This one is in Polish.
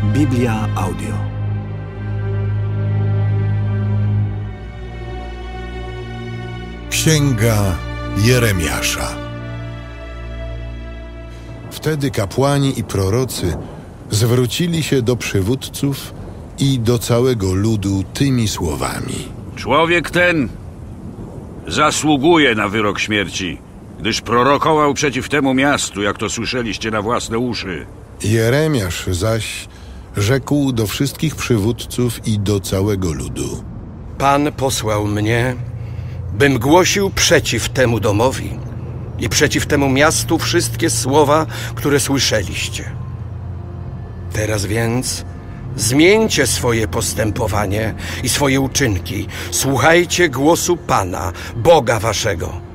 Biblia Audio. Księga Jeremiasza. Wtedy kapłani i prorocy zwrócili się do przywódców i do całego ludu tymi słowami. Człowiek ten zasługuje na wyrok śmierci, gdyż prorokował przeciw temu miastu, jak to słyszeliście na własne uszy. Jeremiasz zaś rzekł do wszystkich przywódców i do całego ludu. Pan posłał mnie, bym głosił przeciw temu domowi i przeciw temu miastu wszystkie słowa, które słyszeliście. Teraz więc zmieńcie swoje postępowanie i swoje uczynki. Słuchajcie głosu Pana, Boga waszego.